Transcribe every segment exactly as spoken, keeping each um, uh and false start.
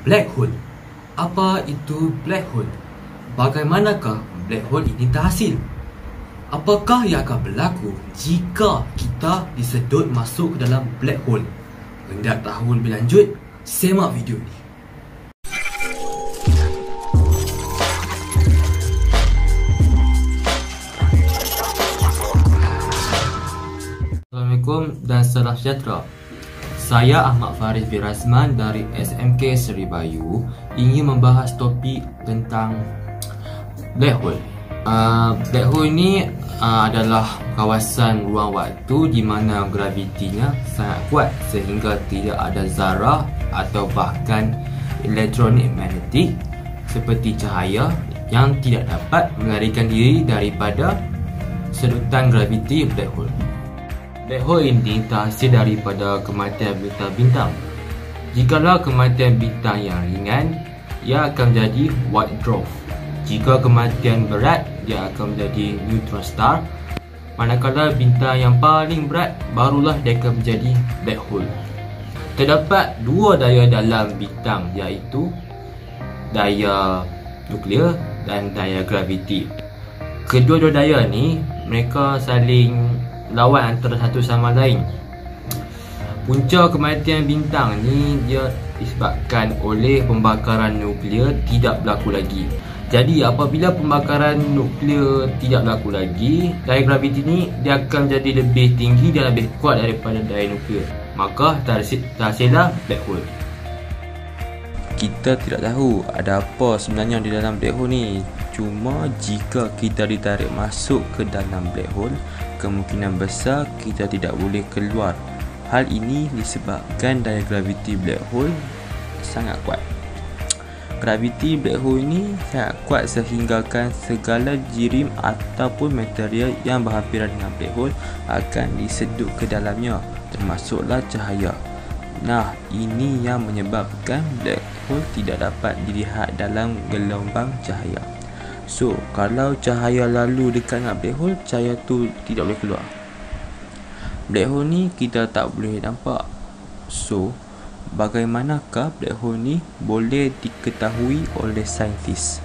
Black hole. Apa itu black hole? Bagaimanakah black hole ini terhasil? Apakah yang akan berlaku jika kita disedut masuk ke dalam black hole? Hendak tahu lebih lanjut? Semak video ini. Assalamualaikum dan salam sejahtera. Saya Ahmad Faris bin Razman dari S M K Seri Bayu ingin membahas topik tentang black hole. Uh, black hole ini uh, adalah kawasan ruang waktu di mana gravitinya sangat kuat sehingga tidak ada zarah atau bahkan elektronik magnetik seperti cahaya yang tidak dapat melarikan diri daripada sedutan graviti black hole. Black hole ini terhasil daripada kematian bintang-bintang. Jikalau kematian bintang yang ringan, ia akan menjadi white dwarf. Jika kematian berat, dia akan menjadi neutron star. Manakala bintang yang paling berat, barulah dia akan menjadi black hole. Terdapat dua daya dalam bintang, iaitu daya nuklear dan daya graviti. Kedua-dua daya ni, mereka saling lawan antara satu sama lain. Punca kematian bintang ni dia disebabkan oleh pembakaran nuklear tidak berlaku lagi. Jadi apabila pembakaran nuklear tidak berlaku lagi, daya graviti ni dia akan jadi lebih tinggi dan lebih kuat daripada daya nuklear. Maka terhasillah black hole. Kita tidak tahu ada apa sebenarnya di dalam black hole ni. Cuma jika kita ditarik masuk ke dalam black hole, kemungkinan besar kita tidak boleh keluar. Hal ini disebabkan daya graviti black hole sangat kuat. Graviti black hole ini sangat kuat sehinggakan segala jirim ataupun material yang berhampiran dengan black hole akan disedut ke dalamnya, termasuklah cahaya. Nah, ini yang menyebabkan black hole tidak dapat dilihat dalam gelombang cahaya. So, kalau cahaya lalu dekat dengan black hole, cahaya tu tidak boleh keluar. Black hole ni kita tak boleh nampak. So, bagaimanakah black hole ni boleh diketahui oleh saintis?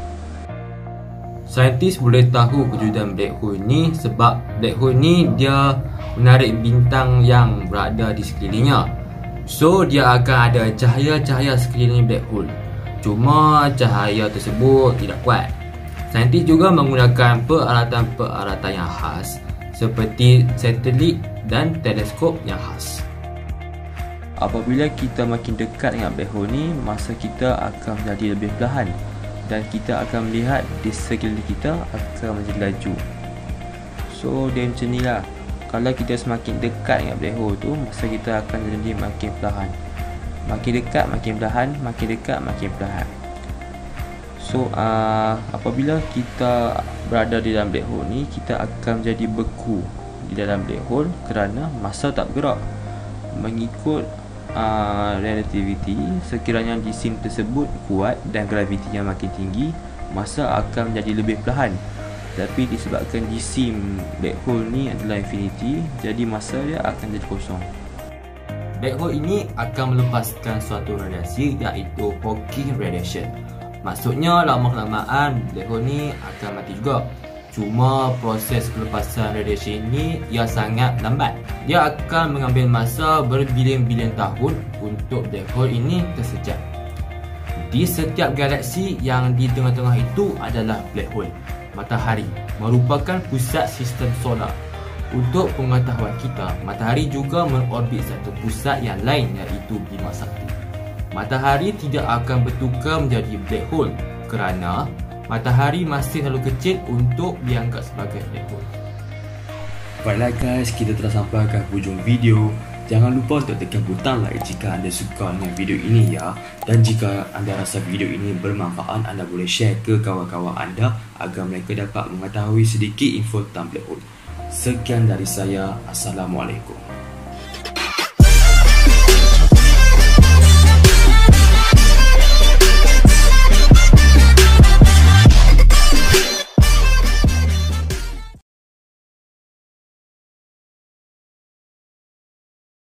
Saintis boleh tahu kewujudan black hole ni sebab black hole ni dia menarik bintang yang berada di sekelilingnya. So, dia akan ada cahaya-cahaya sekeliling black hole. Cuma cahaya tersebut tidak kuat. Saintis juga menggunakan peralatan-peralatan yang khas seperti satelit dan teleskop yang khas. Apabila kita makin dekat dengan black hole ni, masa kita akan menjadi lebih perlahan dan kita akan melihat di sekeliling kita akan menjadi laju. So dia macam ni lah. Kalau kita semakin dekat dengan black hole tu, masa kita akan jadi makin perlahan. Makin dekat makin perlahan, makin dekat makin perlahan. So uh, apabila kita berada di dalam black hole ni, kita akan menjadi beku di dalam black hole kerana masa tak bergerak. Mengikut uh, relativity, sekiranya jisim tersebut kuat dan gravitinya makin tinggi, masa akan menjadi lebih perlahan. Tapi disebabkan jisim black hole ni adalah infinity, jadi masa dia akan jadi kosong. Black hole ini akan melepaskan suatu radiasi, iaitu Hawking radiation. Maksudnya lama-kelamaan black hole ni akan mati juga. Cuma proses pelepasan radiasi ini ia sangat lambat. Dia akan mengambil masa berbilion-bilion tahun untuk black hole ini tersejat. Di setiap galaksi yang di tengah-tengah itu adalah black hole. Matahari merupakan pusat sistem solar. Untuk pengetahuan kita, matahari juga mengorbit satu pusat yang lain, iaitu Bima Sakti. Matahari tidak akan bertukar menjadi black hole kerana matahari masih terlalu kecil untuk dianggap sebagai black hole. Baiklah guys, kita telah sampai ke hujung video. Jangan lupa untuk tekan butang like jika anda suka dengan video ini ya. Dan jika anda rasa video ini bermanfaat, anda boleh share ke kawan-kawan anda agar mereka dapat mengetahui sedikit info tentang black hole. Sekian dari saya. Assalamualaikum.